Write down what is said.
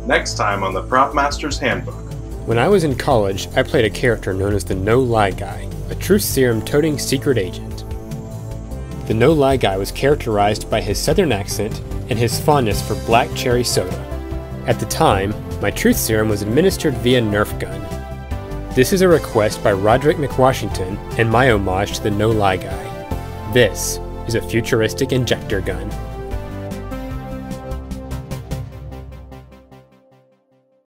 Next time on the Prop Master's Handbook. When I was in college, I played a character known as the No-Lie Guy, a truth serum-toting secret agent. The No-Lie Guy was characterized by his southern accent and his fondness for black cherry soda. At the time, my truth serum was administered via Nerf gun. This is a request by Roderick McWashington and my homage to the No-Lie Guy. This is a futuristic injector gun.